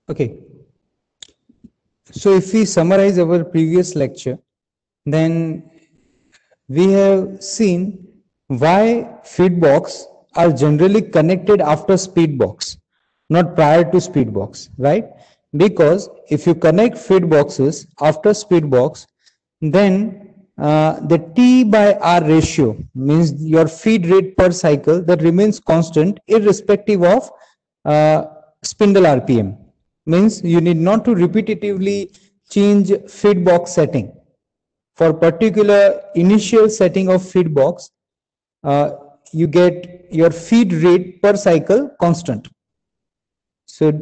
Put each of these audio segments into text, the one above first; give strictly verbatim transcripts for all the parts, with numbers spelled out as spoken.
Okay, so if we summarize our previous lecture, then we have seen why feed box are generally connected after speed box, not prior to speed box, right? Because if you connect feed boxes after speed box, then uh, the T by R ratio means your feed rate per cycle that remains constant irrespective of uh, spindle R P M. Means you need not to repetitively change feed box setting. For particular initial setting of feed box, uh, you get your feed rate per cycle constant. So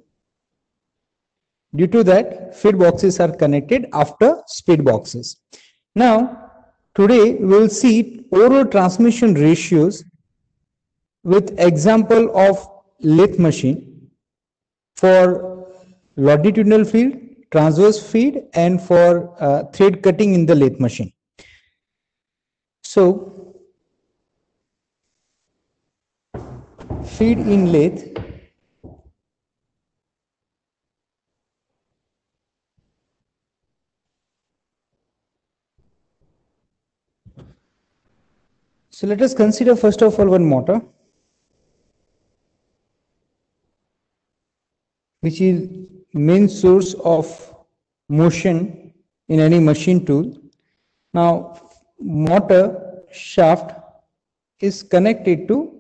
due to that, feed boxes are connected after speed boxes. Now, today we will see overall transmission ratios with example of lathe machine for longitudinal feed, transverse feed, and for uh, thread cutting in the lathe machine. So, feed in lathe. So let us consider first of all one motor, which is main source of motion in any machine tool. Now, motor shaft is connected to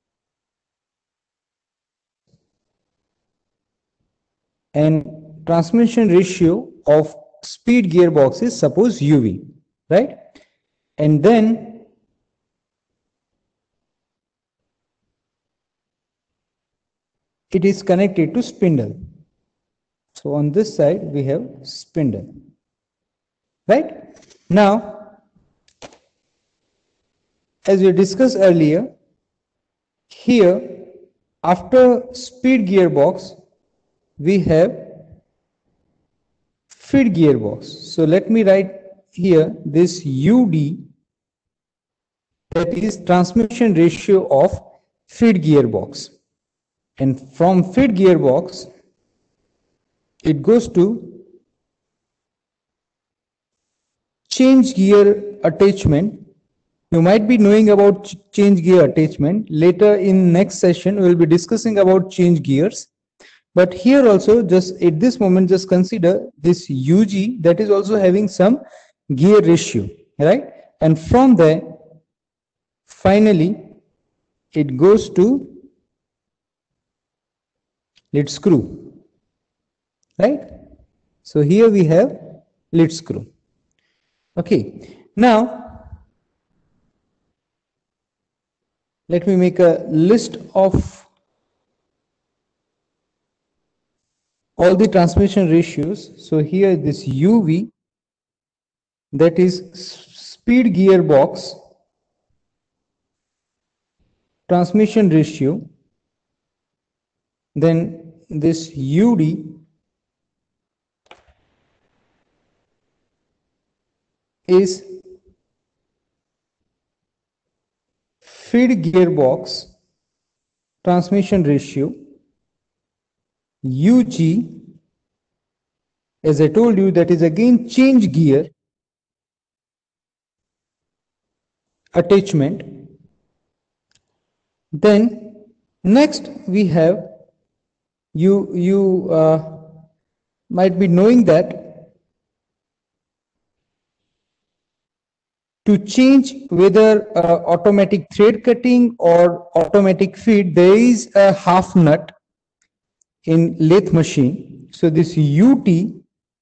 and transmission ratio of speed gearbox is suppose U V, right? And then it is connected to spindle. So on this side we have spindle, right? Now, as we discussed earlier, here after speed gearbox we have feed gearbox. So let me write here this U D, that is transmission ratio of feed gearbox, and from feed gearbox it goes to change gear attachment. You might be knowing about change gear attachment. Later in next session we will be discussing about change gears. But here also, just at this moment, just consider this U G that is also having some gear ratio, right? And from there, finally, it goes to lead screw, right? So here we have lead screw. Okay, now let me make a list of all the transmission ratios. So here this U V, that is speed gearbox transmission ratio, then this U D is feed gearbox transmission ratio, U G, as I told you, that is again change gear attachment. Then next we have, you you uh, might be knowing that to change whether uh, automatic thread cutting or automatic feed, there is a half nut in lathe machine. So this U T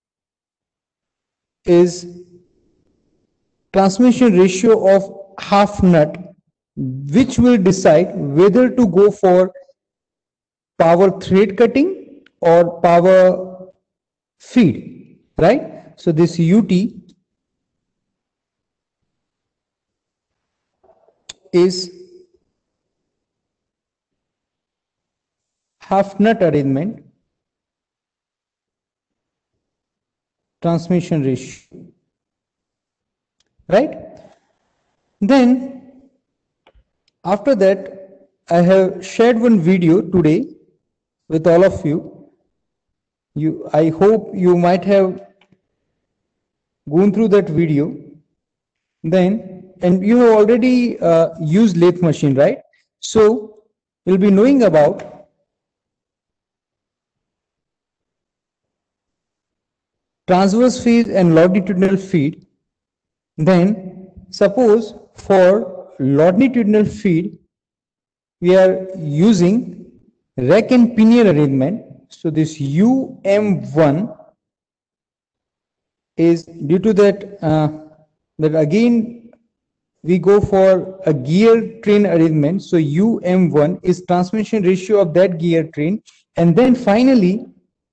is transmission ratio of half nut, which will decide whether to go for power thread cutting or power feed, right? So this U T is half nut arrangement transmission ratio, right? Then after that, I have shared one video today with all of you You, I hope you might have gone through that video. Then, and you have already uh, used lathe machine, right? So you'll be knowing about transverse feed and longitudinal feed. Then suppose for longitudinal feed, we are using rack and pinion arrangement. So this U M one is due to that, uh, that again we go for a gear train arrangement. So U M one is transmission ratio of that gear train. And then finally,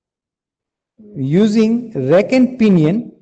using rack and pinion,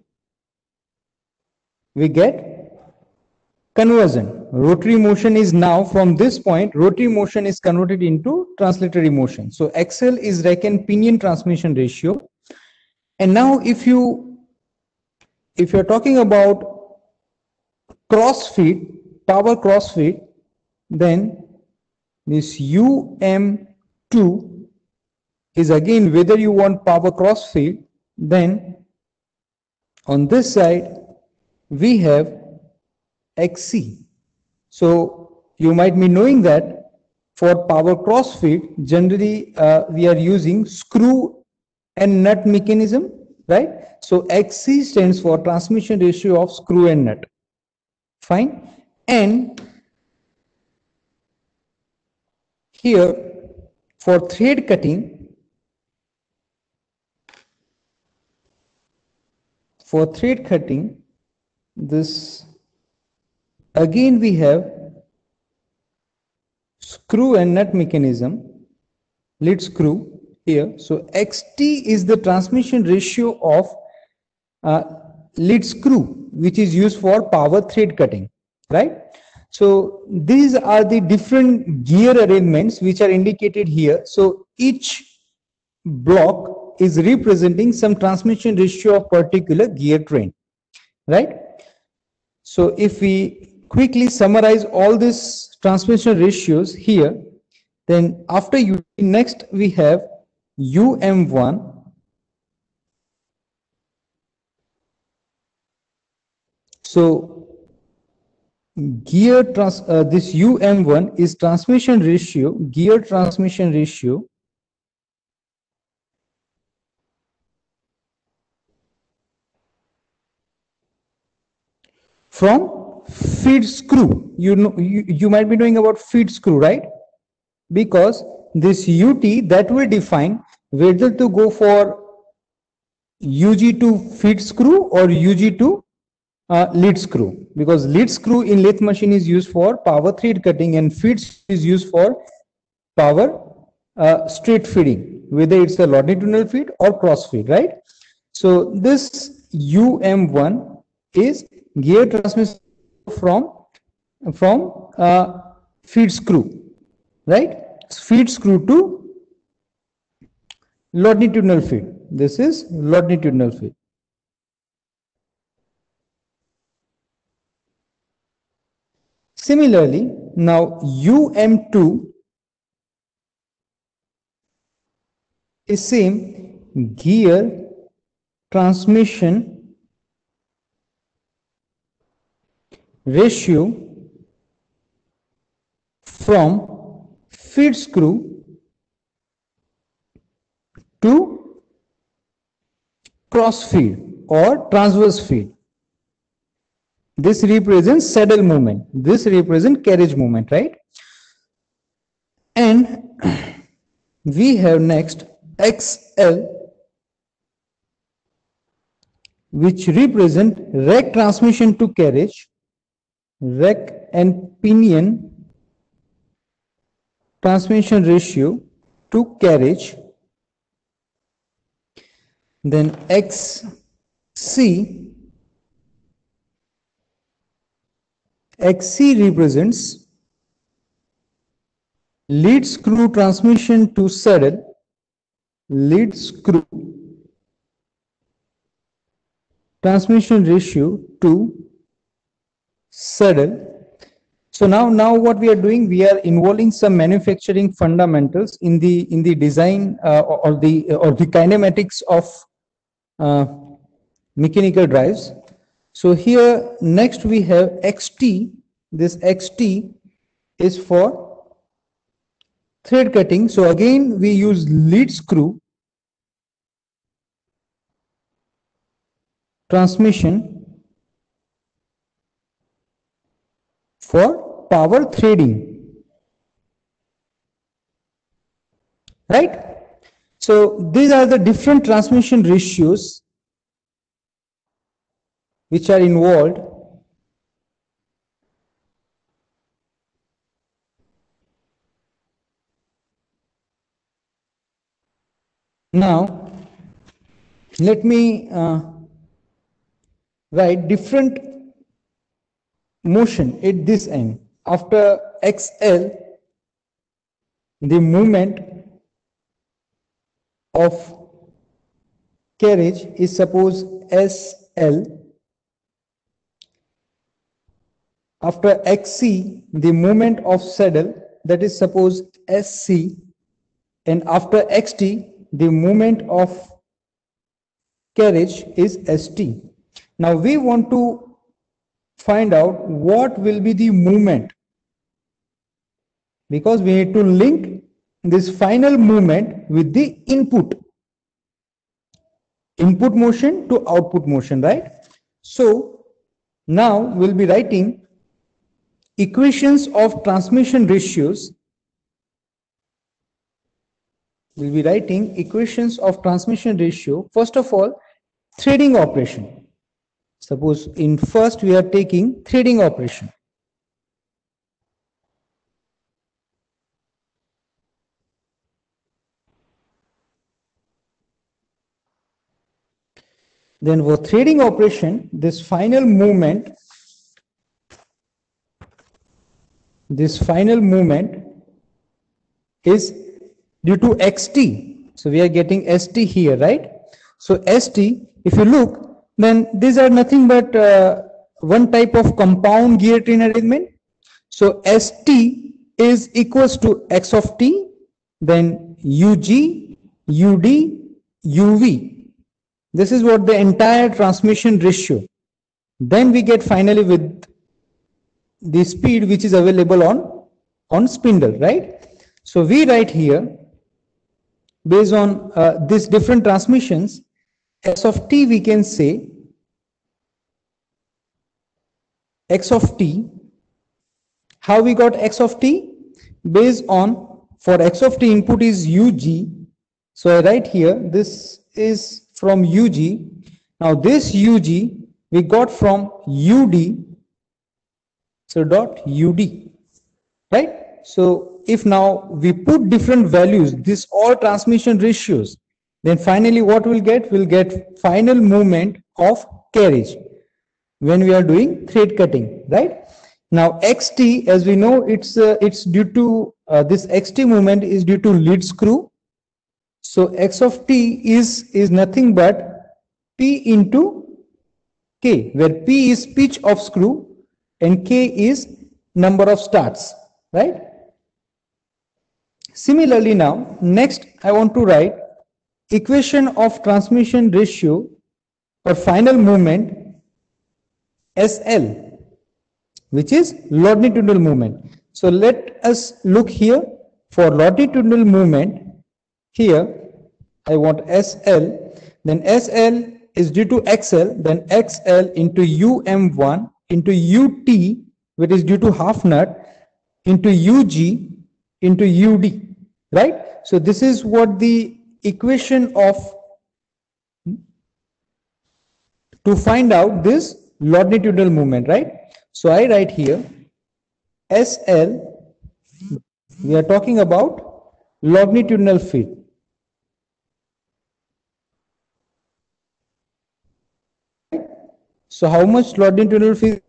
we get conversion. Rotary motion is now, from this point, rotary motion is converted into translatory motion. So X L is rack and pinion transmission ratio. And now if you, if you're talking about cross feed, power cross feed, then this U M two is again whether you want power cross feed. Then on this side we have X C. So you might be knowing that for power cross feed, generally uh, we are using screw and nut mechanism, right? So X C stands for transmission ratio of screw and nut. Fine. And here for thread cutting, for thread cutting, this again we have screw and nut mechanism, lead screw here. So X T is the transmission ratio of uh, lead screw, which is used for power thread cutting, right? So these are the different gear arrangements which are indicated here. So each block is representing some transmission ratio of particular gear train, right? So if we quickly summarize all these transmission ratios here, then after U, next we have U M one. So gear trans, uh, this U M one is transmission ratio, gear transmission ratio from feed screw. You know, you, you might be knowing about feed screw, right? Because this U T that will define whether to go for U G to feed screw or U G to uh, lead screw, because lead screw in lathe machine is used for power thread cutting and feed is used for power uh, straight feeding, whether it's a longitudinal feed or cross feed, right? So this U M one is gear transmission from from uh, feed screw, right? Feed screw to longitudinal feed. This is longitudinal feed. Similarly, now U M two is same gear transmission ratio from feed screw to cross feed or transverse feed. This represents saddle movement. This represents carriage movement, right? And we have next X L, which represent rack transmission to carriage, rack and pinion transmission ratio to carriage. Then X C, X C represents lead screw transmission to saddle, lead screw transmission ratio to saddle. So now, now what we are doing, we are involving some manufacturing fundamentals in the in the design uh, or the or the kinematics of uh, mechanical drives. So here next we have X T. This X T is for thread cutting. So again we use lead screw transmission for power threading, right? So these are the different transmission ratios which are involved. Now let me uh, write different motion at this end. After X L, the movement of carriage is suppose S L. After X C, the movement of saddle, that is suppose S C. And after X T, the movement of carriage is S T. Now we want to find out what will be the movement, because we need to link this final movement with the input input motion to output motion, right? So now we'll be writing equations of transmission ratios. We'll be writing equations of transmission ratio. First of all, threading operation. Suppose in first we are taking threading operation. Then for threading operation, this final movement, this final movement is due to X T. So we are getting S T here, right? So S T, if you look, then these are nothing but uh, one type of compound gear train arrangement. So S T is equals to X of T, then U G, U D, U V. This is what the entire transmission ratio. Then we get finally with the speed which is available on, on spindle, right? So we write here, based on uh, these different transmissions, X of T we can say, X of T, how we got X of T? Based on, for X of T input is U G. So I write here, this is from U G. Now this U G we got from U D. So dot U D, right? So if now we put different values, this all transmission ratios, then finally what we'll get? We'll get final movement of carriage when we are doing thread cutting, right? Now X T, as we know, it's uh, it's due to uh, this X T movement is due to lead screw. So X of T is is nothing but P into K, where P is pitch of screw and K is number of starts, right? Similarly, now next I want to write equation of transmission ratio or final movement S L, which is longitudinal movement. So let us look here for longitudinal movement. Here I want S L, then S L is due to X L, then X L into U M one into U T, which is due to half nut, into U G into U D, right? So this is what the equation of, to find out this longitudinal movement, right? So I write here S L, we are talking about longitudinal feet. So how much longitudinal feet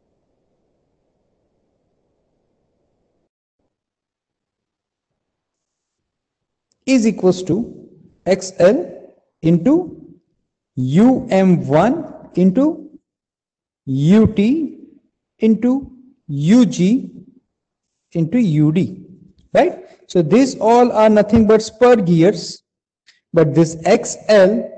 is equals to X L into U M one into U T into U G into U D, right? So these all are nothing but spur gears, but this X L,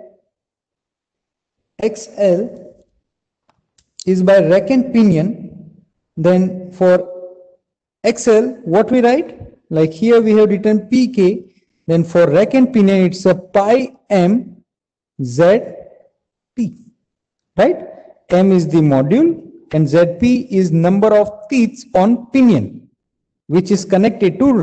X L is by rack and pinion. Then for X L, what we write? Like here we have written P K. Then for rack and pinion, it's a pi m Z P, right? M is the module and Z P is number of teeth on pinion, which is connected to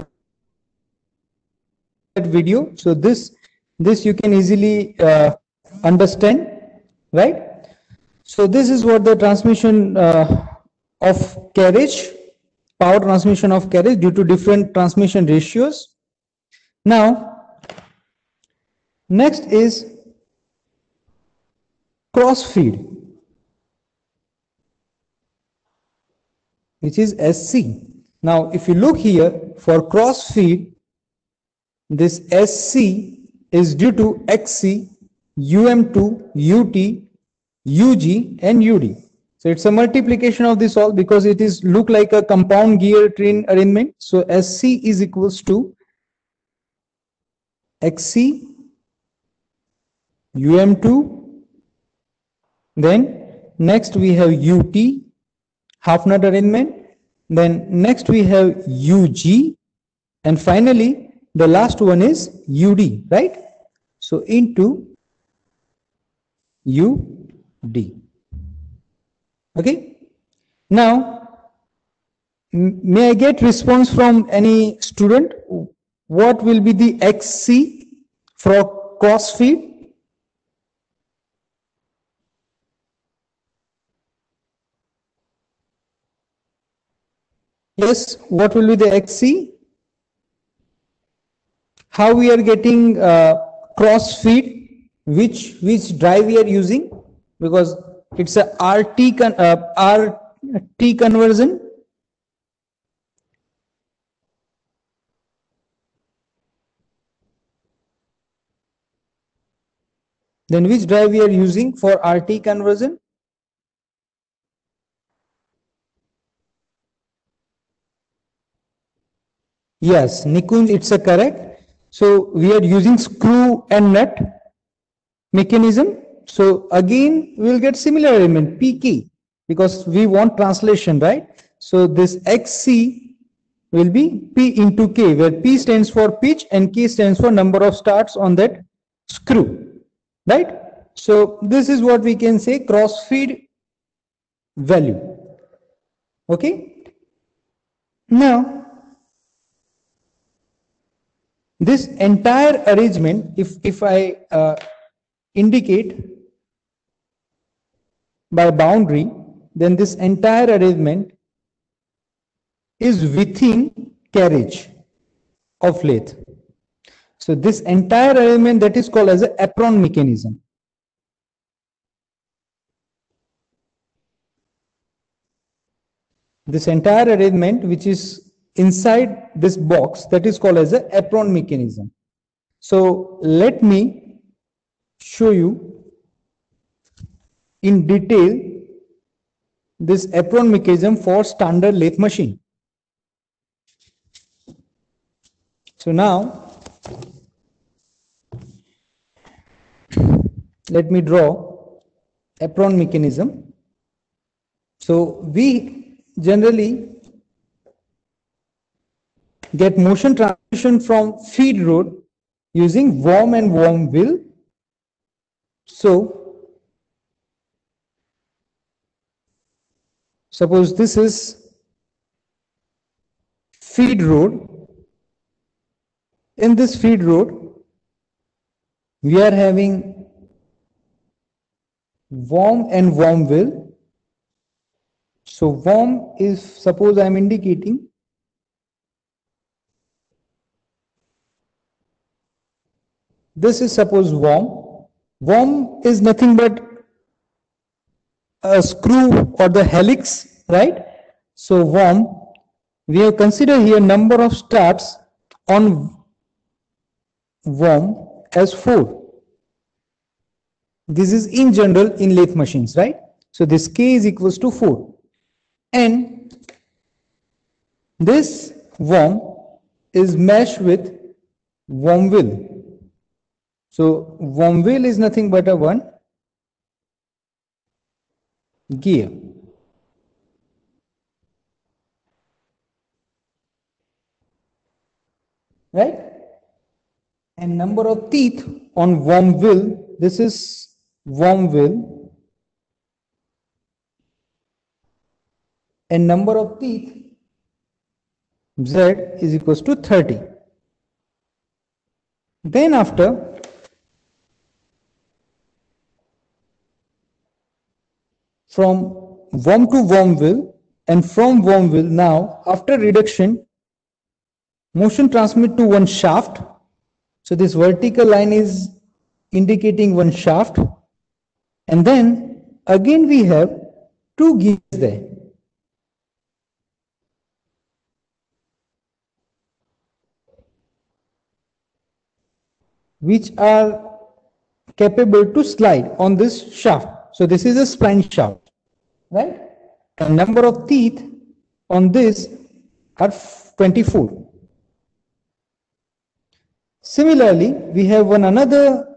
that video. So this, this you can easily uh, understand, right? So this is what the transmission uh, of carriage, power transmission of carriage due to different transmission ratios. Now, next is cross feed, which is S C. Now, if you look here for cross feed, this S C is due to X C, U M two, U T, U G and U D. So it's a multiplication of this all because it is look like a compound gear train arrangement. So S C is equals to X C, U M two, then next we have U T, half nut arrangement, then next we have U G, and finally the last one is U D, right? So into U D. Okay. Now, may I get response from any student? What will be the X C for cross feed? Yes, what will be the X C? How we are getting uh, cross feed? Which which drive we are using? Because it's a R T con uh, R T conversion. Then which drive we are using for R T conversion? Yes, Nikunj, it's a correct. So we are using screw and nut mechanism. So again, we will get similar element P K because we want translation, right? So this X C will be P into K, where P stands for pitch and K stands for number of starts on that screw, right? So this is what we can say cross feed value. Okay. Now, this entire arrangement, if if I uh, indicate by boundary, then this entire arrangement is within carriage of lathe. So this entire arrangement, that is called as an apron mechanism. This entire arrangement which is inside this box, that is called as an apron mechanism. So let me show you in detail this apron mechanism for standard lathe machine. So now let me draw apron mechanism. So we generally get motion transmission from feed rod using worm and worm wheel. So suppose this is feed rod. In this feed rod, we are having worm and worm wheel. So worm is, suppose I am indicating, this is suppose worm. Worm is nothing but a screw or the helix, right? So worm, we have considered here number of starts on worm as four. This is in general in lathe machines, right? So this K is equals to four. And this worm is meshed with worm wheel. So worm wheel is nothing but a one gear. Right? And number of teeth on worm wheel, this is worm wheel, and number of teeth Z is equals to thirty. Then after from worm to worm wheel, and from worm wheel, now after reduction, motion transmit to one shaft. So this vertical line is indicating one shaft, and then again we have two gears there. Which are capable to slide on this shaft. So this is a spline shaft, right? The number of teeth on this are twenty-four. Similarly, we have one another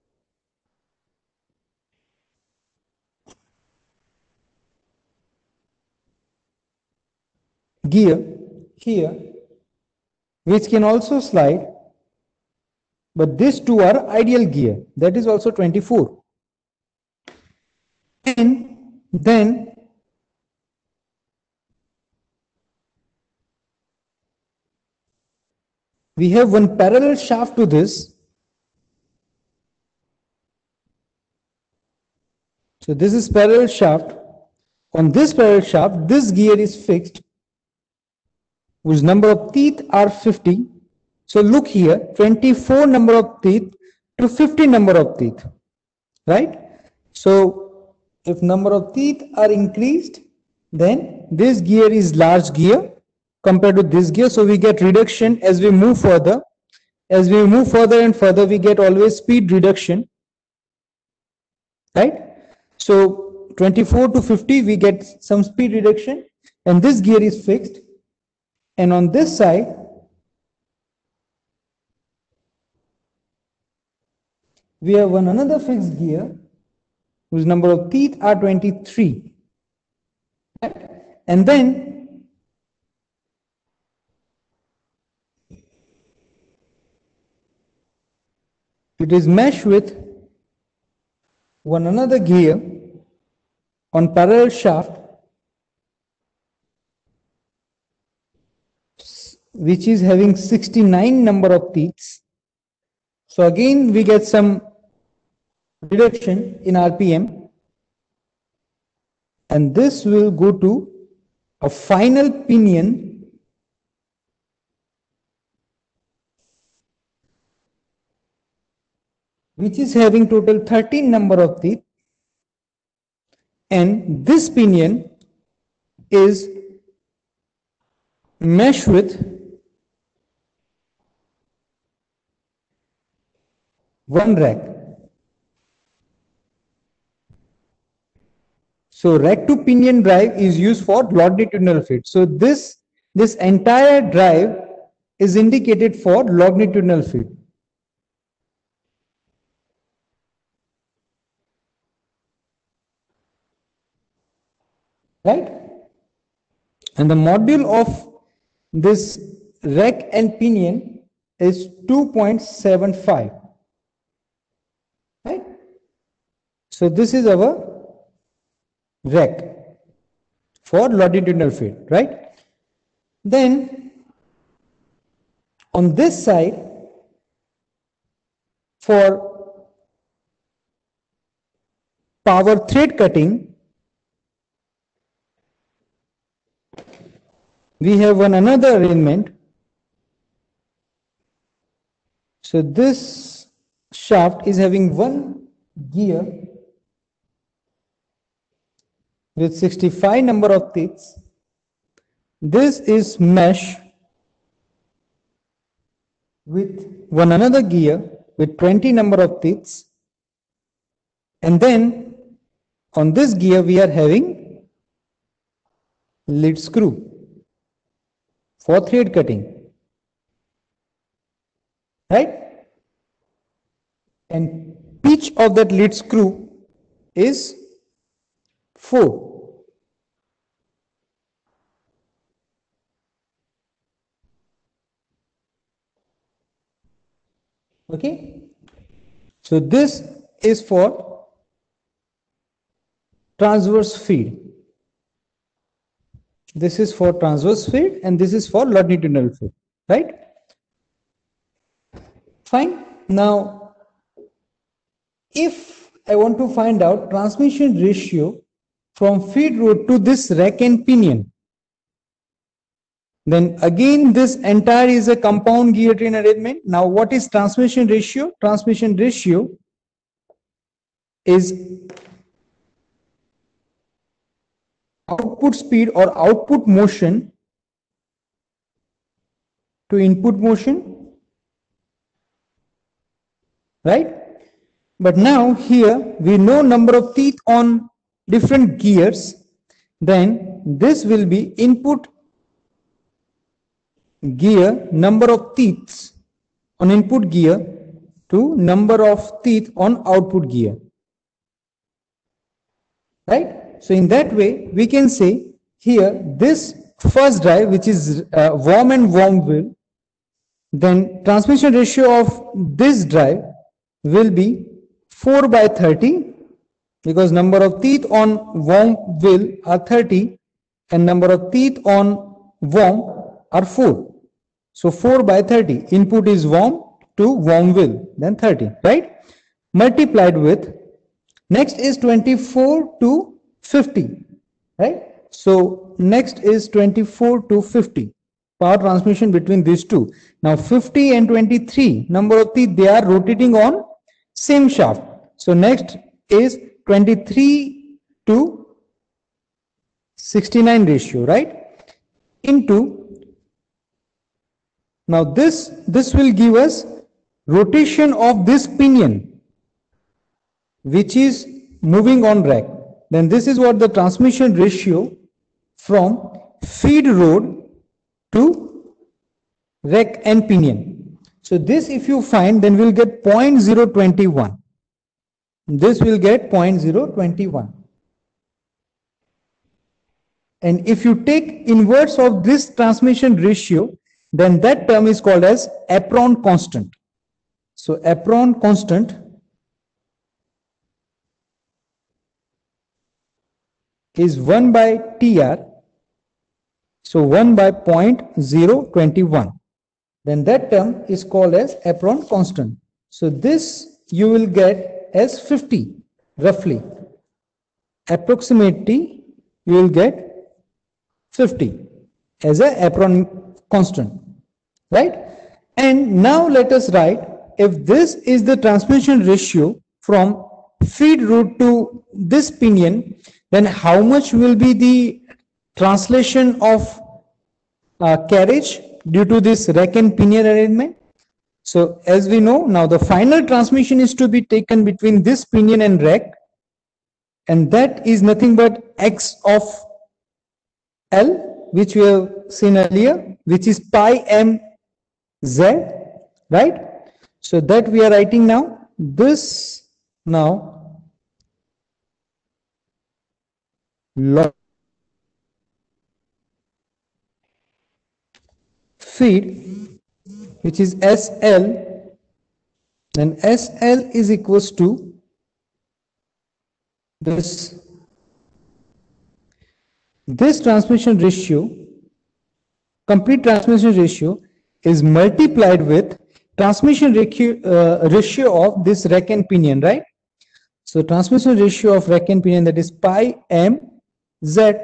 gear here, which can also slide, but these two are ideal gear, that is also twenty-four. And then we have one parallel shaft to this. So this is parallel shaft. On this parallel shaft, this gear is fixed, whose number of teeth are fifty. So look here, twenty-four number of teeth to fifty number of teeth, right? So if number of teeth are increased, then this gear is large gear compared to this gear. So we get reduction as we move further. As we move further and further, we get always speed reduction, right? So twenty-four to fifty, we get some speed reduction, and this gear is fixed. And on this side, we have one another fixed gear whose number of teeth are twenty-three. Right? And then it is meshed with one another gear on parallel shaft, which is having sixty-nine number of teeth. So again we get some reduction in R P M, and this will go to a final pinion which is having total thirteen number of teeth, and this pinion is meshed with one rack. So rack to pinion drive is used for longitudinal feed. So this this entire drive is indicated for longitudinal feed. Right? And the module of this rack and pinion is two point seven five. Right? So this is our rack for longitudinal feed, right? Then on this side, for power thread cutting, we have one another arrangement. So this shaft is having one gear with sixty-five number of teeth. This is mesh with one another gear with twenty number of teeth, and then on this gear we are having lead screw for thread cutting, right? And pitch of that lead screw is four. Okay, so this is for transverse feed. This is for transverse feed and this is for longitudinal feed, right? Fine. Now, if I want to find out transmission ratio from feed rod to this rack and pinion, then again this entire is a compound gear train arrangement. Now what is transmission ratio? Transmission ratio is output speed or output motion to input motion, right? But now here we know number of teeth on different gears, then this will be input gear number of teeth on input gear to number of teeth on output gear, right? So in that way we can say here this first drive, which is uh, worm and worm wheel, then transmission ratio of this drive will be four by thirty, because number of teeth on worm wheel are thirty and number of teeth on worm are four. So four by thirty, input is worm to worm wheel, then thirty, right? Multiplied with, next is twenty-four to fifty, right? So next is twenty-four to fifty, power transmission between these two. Now fifty and twenty-three, number of teeth, they are rotating on same shaft. So next is twenty-three to sixty-nine ratio, right? Into, now this, this will give us rotation of this pinion, which is moving on rack. Then this is what the transmission ratio from feed rod to rack and pinion. So this if you find, then we'll get zero point zero two one. This will get zero point zero two one. And if you take inverse of this transmission ratio, then that term is called as apron constant. So apron constant is one by T R, so one by zero point zero two one. Then that term is called as apron constant. So this you will get as fifty roughly. Approximately you will get fifty as a apron constant, right? And now let us write, if this is the transmission ratio from feed rod to this pinion, then how much will be the translation of uh, carriage due to this rack and pinion arrangement? So as we know, now the final transmission is to be taken between this pinion and rack, and that is nothing but X of L, which we have seen earlier, which is pi m z, right? So that we are writing now. This now log feed, which is S L, then S L is equals to this this transmission ratio, complete transmission ratio, is multiplied with transmission ratio, uh, ratio of this rack and pinion, right? So transmission ratio of rack and pinion, that is pi m z.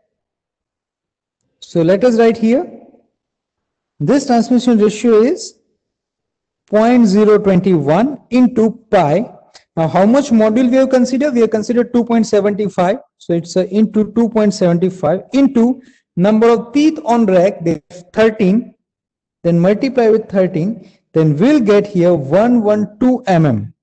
So let us write here, this transmission ratio is zero point zero two one into pi. Now how much module we have considered? We have considered two point seven five. So it's a into two point seven five into number of teeth on rack, they have thirteen. Then multiply with thirteen. Then we'll get here one hundred twelve millimeters.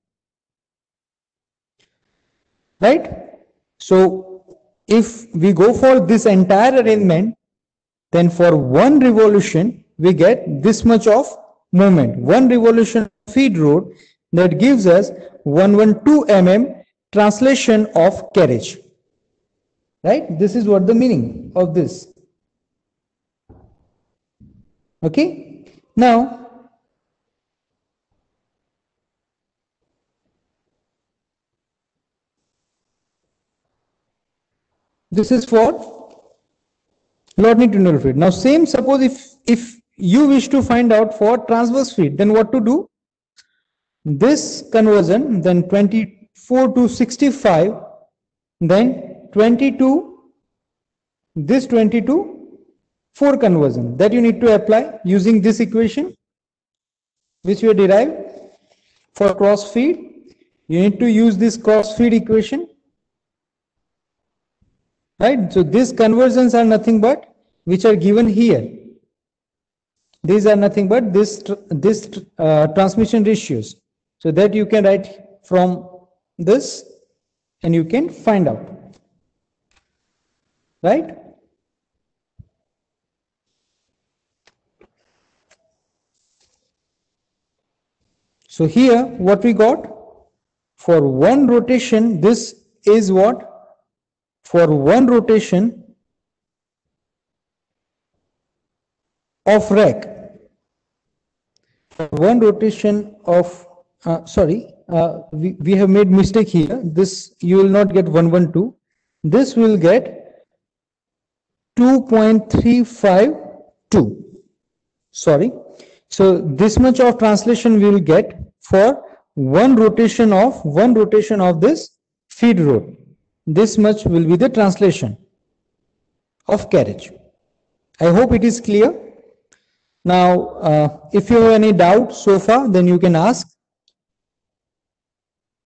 Right? So if we go for this entire arrangement, then for one revolution we get this much of movement. One revolution feed road, that gives us one hundred twelve millimeters translation of carriage. Right? This is what the meaning of this. Okay. Now, this is for longitudinal feed. Now, same, suppose if if you wish to find out for transverse feed, then what to do? This conversion, then twenty-four to sixty-five, then twenty-two, this twenty-two, four conversion that you need to apply using this equation which we derived for cross feed. You need to use this cross feed equation, right? So these conversions are nothing but which are given here. These are nothing but this this uh, transmission ratios. So that you can write from this and you can find out, right? So here what we got, for one rotation, this is what? For one rotation of rack, for one rotation of Uh, sorry, uh, we, we have made mistake here. This you will not get one hundred twelve. This will get two point three five two. Sorry. So this much of translation we will get for one rotation of one rotation of this feed road. This much will be the translation of carriage. I hope it is clear. Now, uh, if you have any doubt so far, then you can ask.